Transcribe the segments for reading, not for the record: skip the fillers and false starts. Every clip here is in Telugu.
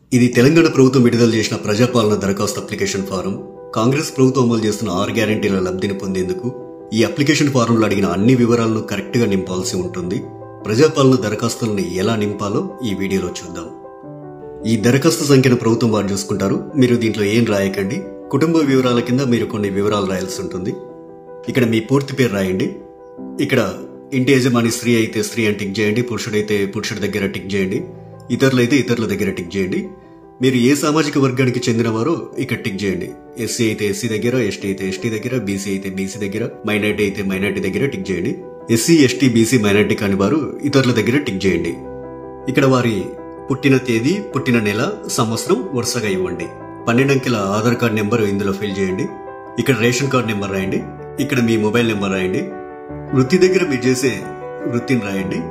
ఇది తెలంగాణ ప్రభుత్వం విడుదల చేసిన ప్రజాపాలన దరఖాస్తు అప్లికేషన్ ఫారం. కాంగ్రెస్ ప్రభుత్వం అమలు చేస్తున్న 6 గ్యారెంటీల లబ్ధిని పొందేందుకు ఈ అప్లికేషన్ ఫారంలో అడిగిన అన్ని వివరాలను కరెక్ట్ గా నింపాల్సి ఉంటుంది. ప్రజాపాలన దరఖాస్తులను ఎలా నింపాలో ఈ వీడియోలో చూద్దాం. ఈ దరఖాస్తు సంఖ్యను ప్రభుత్వం వారు చూసుకుంటారు. మీరు దీంట్లో ఏం రాయకండి. కుటుంబ వివరాల కింద మీరు కొన్ని వివరాలు రాయాల్సి ఉంటుంది. ఇక్కడ మీ పూర్తి పేరు రాయండి. ఇక్కడ ఇంటి యజమాని స్త్రీ అయితే స్త్రీ అని టిక్ చేయండి, పురుషుడైతే పురుషుడి దగ్గర టిక్ చేయండి, ఇతరులైతే ఇతరుల దగ్గర టిక్ చేయండి. మీరు ఏ సామాజిక వర్గానికి చెందినవారో ఇక్కడ టిక్ చేయండి. ఎస్సీ అయితే ఎస్సీ దగ్గర, ఎస్టీ అయితే ఎస్టీ దగ్గర, బీసీ అయితే బీసీ దగ్గర, మైనార్టీ అయితే మైనార్టీ దగ్గర టిక్ చేయండి. ఎస్సీ ఎస్టీ బీసీ మైనార్టీ కాని వారు ఇతరుల దగ్గర టిక్ చేయండి. ఇక్కడ వారి పుట్టిన తేదీ, పుట్టిన నెల, సంవత్సరం వరుసగా ఇవ్వండి. 12 అంకెల ఆధార్ కార్డ్ నెంబర్ ఇందులో ఫిల్ చేయండి. ఇక్కడ రేషన్ కార్డ్ నెంబర్ రాయండి. ఇక్కడ మీ మొబైల్ నెంబర్ రాయండి. వృత్తి దగ్గర మీరు చేసే వృత్తిని రాయండి.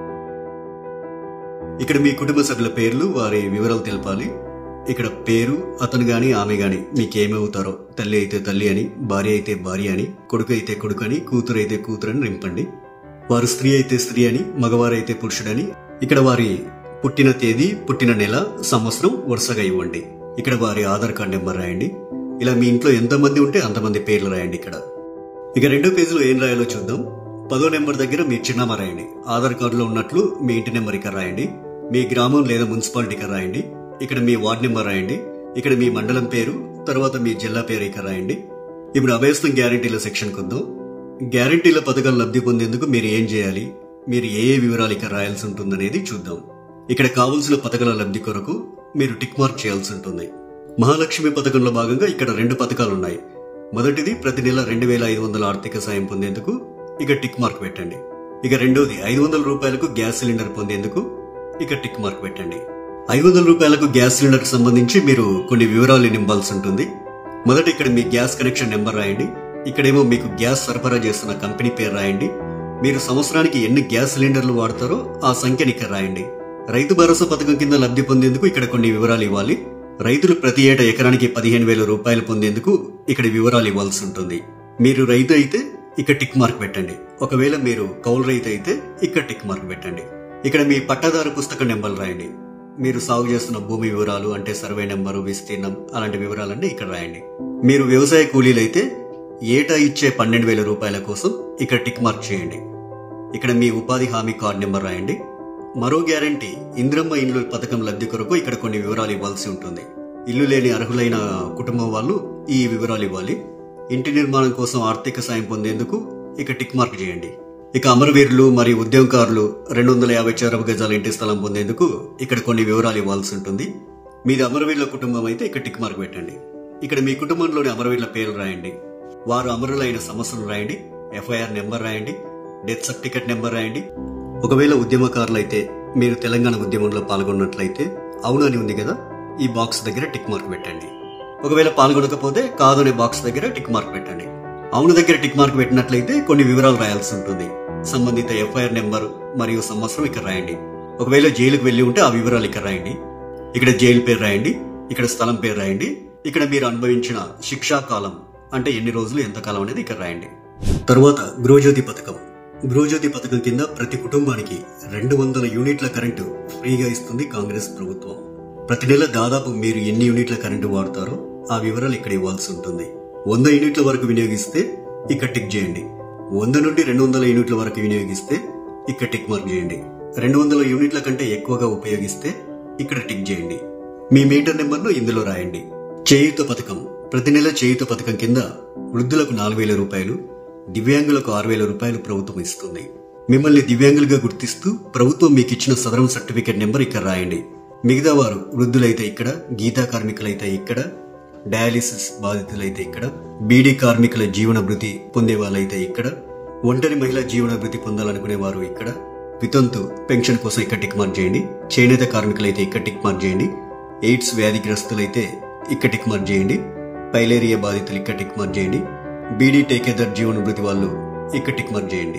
ఇక్కడ మీ కుటుంబ సభ్యుల పేర్లు, వారి వివరాలు తెలపాలి. ఇక్కడ పేరు, అతను గాని ఆమె గాని మీకేమవుతారో, తల్లి అయితే తల్లి అని, భార్య అయితే భార్య అని, కొడుకు అయితే కొడుకు అని, కూతురు అయితే కూతురు అని నింపండి. వారు స్త్రీ అయితే స్త్రీ అని, మగవారైతే పురుషుడని. ఇక్కడ వారి పుట్టిన తేదీ, పుట్టిన నెల, సంవత్సరం వరుసగా ఇవ్వండి. ఇక్కడ వారి ఆధార్ కార్డ్ నెంబర్ రాయండి. ఇలా మీ ఇంట్లో ఎంతమంది ఉంటే అంతమంది పేర్లు రాయండి. ఇక్కడ ఇక 2వ పేజీలో ఏం రాయాలో చూద్దాం. 10వ నెంబర్ దగ్గర మీ చిరునామా రాయండి. ఆధార్ కార్డులో ఉన్నట్లు మీ ఇంటి నెంబర్ ఇక్కడ రాయండి. మీ గ్రామం లేదా మున్సిపాలిటీ ఇక్కడ రాయండి. ఇక్కడ మీ వార్డ్ నెంబర్ రాయండి. ఇక్కడ మీ మండలం పేరు, తర్వాత మీ జిల్లా పేరు ఇక్కడ రాయండి. ఇప్పుడు అభయస్థం గ్యారెంటీల సెక్షన్ కొద్దాం. గ్యారెంటీల పథకాలు లబ్ధి పొందేందుకు మీరు ఏం చేయాలి, మీరు ఏ వివరాలు ఇక్కడ రాయాల్సి ఉంటుందనేది చూద్దాం. ఇక్కడ కావలసిన పథకాల లబ్ధి కొరకు మీరు టిక్ మార్క్ చేయాల్సి ఉంటుంది. మహాలక్ష్మి పథకంలో భాగంగా ఇక్కడ 2 పథకాలు ఉన్నాయి. మొదటిది ప్రతి నెల 2500 ఆర్థిక సాయం పొందేందుకు ఇక టిక్ మార్క్ పెట్టండి. ఇక రెండోది 500 రూపాయలకు గ్యాస్ సిలిండర్ పొందేందుకు ఇక టిక్ మార్క్ పెట్టండి. 500 రూపాయలకు గ్యాస్ సిలిండర్ కి సంబంధించి మీరు కొన్ని వివరాలు నింపాల్సి ఉంటుంది. మొదట ఇక్కడ మీ గ్యాస్ కనెక్షన్ నెంబర్ రాయండి. ఇక్కడేమో మీకు గ్యాస్ సరఫరా చేస్తున్న కంపెనీ పేరు రాయండి. మీరు సంవత్సరానికి ఎన్ని గ్యాస్ సిలిండర్లు వాడతారో ఆ సంఖ్యని ఇక్కడ రాయండి. రైతు భరోసా పథకం కింద లబ్ధి పొందేందుకు ఇక్కడ కొన్ని వివరాలు ఇవ్వాలి. రైతులు ప్రతి ఏటా ఎకరానికి 15,000 రూపాయలు పొందేందుకు ఇక్కడ వివరాలు ఇవ్వాల్సి ఉంటుంది. మీరు రైతు అయితే ఇక్కడ టిక్ మార్క్ పెట్టండి. ఒకవేళ మీరు కౌలు రైతు అయితే ఇక్కడ టిక్ మార్క్ పెట్టండి. ఇక్కడ మీ పట్టాదారు పుస్తక నెంబర్లు రాయండి. మీరు సాగు చేస్తున్న భూమి వివరాలు అంటే సర్వే నెంబరు, విస్తీర్ణం అలాంటి వివరాలన్నీ ఇక్కడ రాయండి. మీరు వ్యవసాయ కూలీలైతే ఏటా ఇచ్చే 12,000 రూపాయల కోసం ఇక్కడ టిక్ మార్క్ చేయండి. ఇక్కడ మీ ఉపాధి హామీ కార్డ్ నెంబర్ రాయండి. మరో గ్యారంటీ ఇందిరమ్మ ఇండ్లు పథకం లబ్ధి కొరకు ఇక్కడ కొన్ని వివరాలు ఇవ్వాల్సి ఉంటుంది. ఇల్లు లేని అర్హులైన కుటుంబం వాళ్ళు ఈ వివరాలు ఇవ్వాలి. ఇంటి నిర్మాణం కోసం ఆర్థిక సాయం పొందేందుకు ఇక టిక్ మార్క్ చేయండి. ఇక అమరవీరులు మరియు ఉద్యోగకారులు 250 చదరపు గజాల ఇంటి స్థలం పొందేందుకు ఇక్కడ కొన్ని వివరాలు ఇవ్వాల్సి ఉంటుంది. మీది అమరవీరుల కుటుంబం అయితే ఇక్కడ టిక్ మార్క్ పెట్టండి. ఇక్కడ మీ కుటుంబంలోని అమరవీరుల పేర్లు రాయండి. వారు అమరులైన సంవత్సరం రాయండి. ఎఫ్ఐఆర్ నెంబర్ రాయండి. డెత్ సర్టిఫికెట్ నెంబర్ రాయండి. ఒకవేళ ఉద్యమకారులైతే మీరు తెలంగాణ ఉద్యమంలో పాల్గొన్నట్లయితే అవును అని ఉంది కదా, ఈ బాక్స్ దగ్గర టిక్ మార్క్ పెట్టండి. ఒకవేళ పాల్గొనకపోతే కాదు అనే బాక్స్ దగ్గర టిక్ మార్క్ పెట్టండి. అవును దగ్గర టిక్ మార్క్ పెట్టినట్లయితే కొన్ని వివరాలు రాయాల్సి ఉంటుంది. సంబంధిత ఎఫ్ఐఆర్ నెంబర్ మరియు సంవత్సరం ఇక్కడ రాయండి. ఒకవేళ జైలుకు వెళ్లి ఉంటే ఆ వివరాలు ఇక్కడ రాయండి. ఇక్కడ జైలు పేరు రాయండి. ఇక్కడ స్థలం పేరు రాయండి. ఇక్కడ మీరు అనుభవించిన శిక్షా కాలం అంటే ఎన్ని రోజులు, ఎంత కాలం అనేది ఇక్కడ రాయండి. తరువాత గృహజ్యోతి పథకం. గృహజ్యోతి పథకం కింద ప్రతి కుటుంబానికి 200 యూనిట్ల కరెంటు ఫ్రీగా ఇస్తుంది కాంగ్రెస్ ప్రభుత్వం. ప్రతి నెల దాదాపు మీరు ఎన్ని యూనిట్ల కరెంటు వాడతారో ఆ వివరాలు ఇక్కడ ఇవ్వాల్సి ఉంటుంది. 100 యూనిట్ల వరకు వినియోగిస్తే ఇక్కడ టిక్ చేయండి. 100 నుండి 200 యూనిట్ల వరకు వినియోగిస్తే ఇక్కడ టిక్ మార్క్ చేయండి. 200 యూనిట్ల కంటే ఎక్కువగా ఉపయోగిస్తే ఇక్కడ టిక్ చేయండి. మీ మీటర్ నెంబర్ను ఇందులో రాయండి. చేయూత పథకం. ప్రతి నెల చేయూత పథకం కింద వృద్ధులకు 4,000 రూపాయలు, దివ్యాంగులకు 6,000 రూపాయలు ప్రభుత్వం ఇస్తుంది. మిమ్మల్ని దివ్యాంగులుగా గుర్తిస్తూ ప్రభుత్వం మీకు ఇచ్చిన సదరం సర్టిఫికేట్ నెంబర్ ఇక్కడ రాయండి. మిగతా వారు వృద్ధులైతే ఇక్కడ, గీతా కార్మికులైతే ఇక్కడ, డయాలిసిస్ బాధితులైతే ఇక్కడ, బీడీ కార్మికుల జీవన భృతి పొందే వాళ్ళైతే ఇక్కడ, ఒంటరి మహిళ జీవన భృతి పొందాలనుకునే వారు ఇక్కడ, వితంతు పెన్షన్ కోసం ఇక్కడ టిక్ మార్క్ చేయండి. చేనేత కార్మికులైతే ఇక్కడ టిక్ మార్క్ చేయండి. ఎయిడ్స్ వ్యాధిగ్రస్తులైతే ఇక్కడ టిక్ మార్క్ చేయండి. పైలేరియా బాధితులు ఇక్కడ టిక్ మార్క్ చేయండి. బీడీ టేకేదర్ జీవన భృతి వాళ్ళు ఇక్కడ టిక్ మార్క్ చేయండి.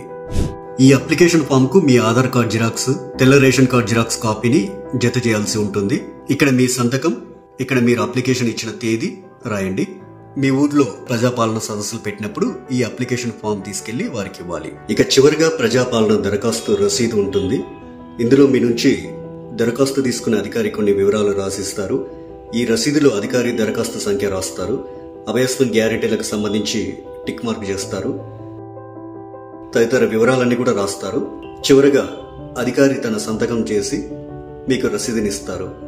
ఈ అప్లికేషన్ ఫామ్ కు మీ ఆధార్ కార్డ్ జిరాక్స్, తెల్ల రేషన్ కార్డ్ జిరాక్స్ కాపీని జత చేయాల్సి ఉంటుంది. ఇక్కడ మీ సంతకం, ఇక్కడ మీరు అప్లికేషన్ ఇచ్చిన తేదీ రాయండి. మీ ఊర్లో ప్రజాపాలన సదస్సులు పెట్టినప్పుడు ఈ అప్లికేషన్ ఫామ్ తీసుకెళ్లి వారికి ఇవ్వాలి. ఇక చివరిగా ప్రజాపాలన దరఖాస్తు రసీదు ఉంటుంది. ఇందులో మీ నుంచి దరఖాస్తు తీసుకునే అధికారి కొన్ని వివరాలు రాసిస్తారు. ఈ రసీదులో అధికారి దరఖాస్తు సంఖ్య రాస్తారు. అభయస్మన్ గ్యారెంటీలకు సంబంధించి టిక్ మార్క్ చేస్తారు. తదితర వివరాలన్నీ కూడా రాస్తారు. చివరగా అధికారి తన సంతకం చేసి మీకు రసీదునిస్తారు.